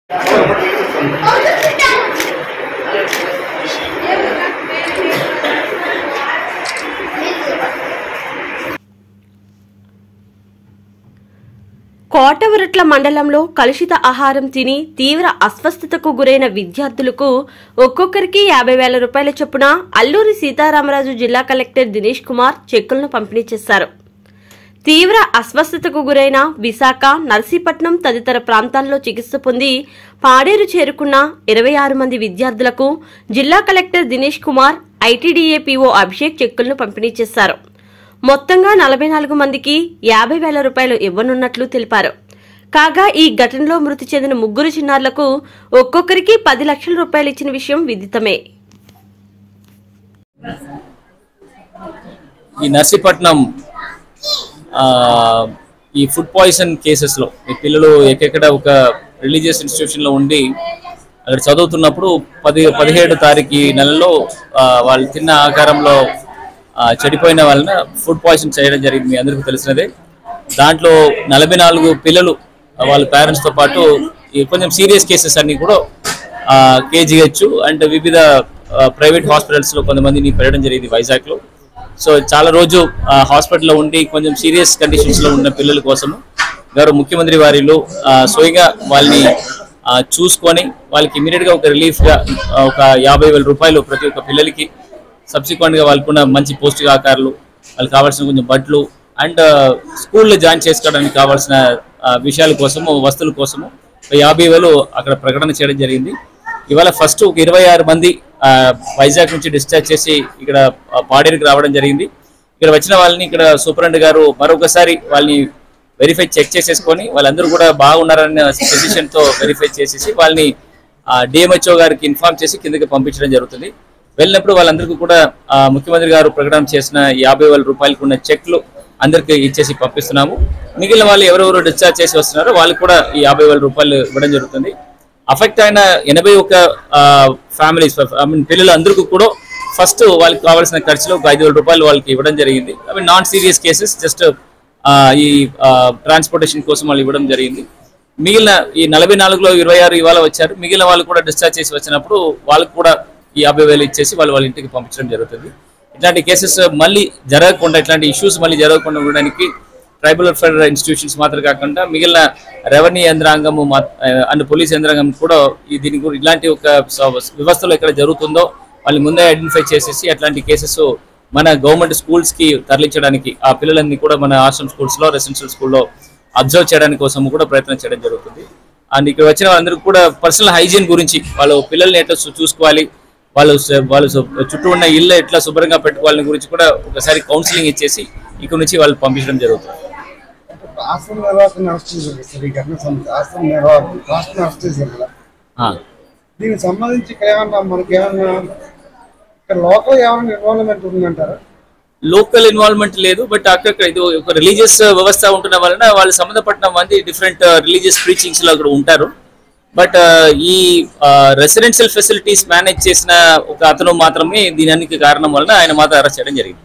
కోటవరట్ల మండలంలో కలుషిత ఆహారం తిని తీవ్ర అస్వస్థతకు గురైన విద్యార్థులకు ఒక్కొక్కరికి 50,000 రూపాయల చొప్పున అల్లూరి సీతారామరాజు జిల్లా కలెక్టర్ దినేష్ కుమార్ చెక్కులను పంపిణీ చేశారు. తీవ్ర అస్వస్థతకు గురైన విశాఖ, నర్సీపట్నం తదితర ప్రాంతాల్లో చికిత్స పొంది పాడేరు చేరుకున్న 26 మంది విద్యార్థులకు జిల్లా collector Dinesh Kumar, ITDA PO Abhishek చెక్కులను పంపిణీ చేశారు. మొత్తంగా 44 మందికి 50,000 రూపాయలు ఇవ్వనున్నట్లు తెలిపారు. కాగా ఈ ఘటనలో మృతి చెందిన 3 చిన్నారులకు ఒక్కొక్కరికి 10 లక్షల రూపాయలు ఇచ్చిన విషయం విదితమే. ఈ నర్సీపట్నం ఈ ఫుడ్ పాయిజన్ కేసెస్ లో ఈ పిల్లలు ఎక్కడెక్కడ ఒక రిలీజియస్ ఇన్స్టిట్యూషన్ లో ఉండి అక్కడ చదువుతున్నప్పుడు 17 తారీఖు నెలలో వాళ్ళు తిన్న ఆకారంలో చెడిపోయిన వాళ్ళని ఫుడ్ పాయిజన్ చేయడం జరిగింది. మీ అందరికీ తెలిసినదే. దాంట్లో 44 పిల్లలు వాళ్ళ పేరెంట్స్తో పాటు కొంచెం సీరియస్ కేసెస్ అన్ని కూడా కేజీహెచ్ అండ్ వివిధ ప్రైవేట్ హాస్పిటల్స్లో కొంతమందిని పెట్టడం జరిగింది వైజాగ్లో. సో చాలా రోజు హాస్పిటల్లో ఉండి కొంచెం సీరియస్ కండిషన్స్లో ఉన్న పిల్లల కోసము గౌరవ ముఖ్యమంత్రి వారిలో స్వయంగా వాళ్ళని చూసుకొని వాళ్ళకి ఇమీడియట్గా ఒక రిలీఫ్గా ఒక 50,000 రూపాయలు ప్రతి ఒక్క పిల్లలకి, సబ్సిక్వెంట్గా వాళ్ళకున్న మంచి పౌష్టికాహారాలు, వాళ్ళకి కావాల్సిన కొంచెం బట్టలు అండ్ స్కూల్లో జాయిన్ చేసుకోవడానికి కావాల్సిన విషయాల కోసము, వస్తువుల కోసము 50,000 అక్కడ ప్రకటన చేయడం జరిగింది. ఇవాళ ఫస్ట్ ఒక 26 మంది వైజాగ్ నుంచి డిశ్చార్జ్ చేసి ఇక్కడ పాడేరుకి రావడం జరిగింది. ఇక్కడ వచ్చిన వాళ్ళని ఇక్కడ సూపరింటెండెంట్ గారు మరొకసారి వాళ్ళని వెరిఫై చెక్ చేసేసుకొని వాళ్ళందరూ కూడా బాగున్నారని ఫిజిషియన్తో వెరిఫై చేసేసి వాళ్ళని డిఎంహెచ్ఓ గారికి ఇన్ఫార్మ్ చేసి కిందకి పంపించడం జరుగుతుంది. వెళ్ళినప్పుడు వాళ్ళందరికీ కూడా ముఖ్యమంత్రి గారు ప్రకటన చేసిన 50,000 రూపాయలకు ఉన్న చెక్లు అందరికీ ఇచ్చేసి పంపిస్తున్నాము. మిగిలిన వాళ్ళు ఎవరెవరు డిశ్చార్జ్ చేసి వస్తున్నారో వాళ్ళకి కూడా ఈ 50,000 రూపాయలు ఇవ్వడం జరుగుతుంది. అఫెక్ట్ అయిన 81 ఫ్యామిలీస్ పిల్లలు అందరికీ కూడా ఫస్ట్ వాళ్ళకి కావాల్సిన ఖర్చులో ఒక 5,000 రూపాయలు వాళ్ళకి ఇవ్వడం జరిగింది. నాన్ సీరియస్ కేసెస్ జస్ట్ ఈ ట్రాన్స్పోర్టేషన్ కోసం వాళ్ళు ఇవ్వడం జరిగింది. మిగిలిన ఈ 44లో 26 ఇవాళ వచ్చారు. మిగిలిన వాళ్ళు కూడా డిశ్చార్జ్ చేసి వచ్చినప్పుడు వాళ్ళకు కూడా ఈ 50,000 ఇచ్చేసి వాళ్ళ ఇంటికి పంపించడం జరుగుతుంది. ఇట్లాంటి కేసెస్ మళ్ళీ జరగకుండా, ఇట్లాంటి ఇష్యూస్ మళ్ళీ జరగకుండా ఉండడానికి ట్రైబల్ వెల్ఫేర్ ఇన్స్టిట్యూషన్స్ మాత్రం కాకుండా మిగిలిన రెవెన్యూ యంత్రాంగము అండ్ పోలీస్ యంత్రాంగం కూడా దీని గురించి ఇలాంటి ఒక వ్యవస్థలో ఎక్కడ జరుగుతుందో వాళ్ళు ముందే ఐడెంటిఫై చేసేసి అట్లాంటి కేసెస్ మన గవర్నమెంట్ స్కూల్స్కి తరలించడానికి, ఆ పిల్లలన్నీ కూడా మన ఆశ్రమ్ స్కూల్స్లో, రెసిడెన్షియల్ స్కూల్లో అబ్జర్వ్ చేయడానికి కోసం కూడా ప్రయత్నం చేయడం జరుగుతుంది. అండ్ ఇక్కడ వచ్చిన వాళ్ళందరికీ కూడా పర్సనల్ హైజీన్ గురించి, వాళ్ళు పిల్లల్ని ఎట్లా చూసుకోవాలి, వాళ్ళు చుట్టూ ఉన్న ఇల్లు ఎట్లా శుభ్రంగా పెట్టుకోవాలని గురించి కూడా ఒకసారి కౌన్సిలింగ్ ఇచ్చేసి ఇక్కడ నుంచి వాళ్ళు పంపించడం జరుగుతుంది. దీనికి సంబంధించి లోకల్ ఇన్వాల్వ్మెంట్ లేదు, బట్ అక్కడ ఇది ఒక రిలీజియస్ వ్యవస్థ ఉంటున్న వలన వాళ్ళు సంబంధపడిన మంది డిఫరెంట్ రిలీజియస్ ప్రీచింగ్స్ లో అక్కడ ఉంటారు. బట్ ఈ రెసిడెన్షియల్ ఫెసిలిటీస్ మేనేజ్ చేసిన ఒక అతను మాత్రమే దీనికి కారణం వలన ఆయన మాత్రం అరెస్ట్ చేయడం జరిగింది.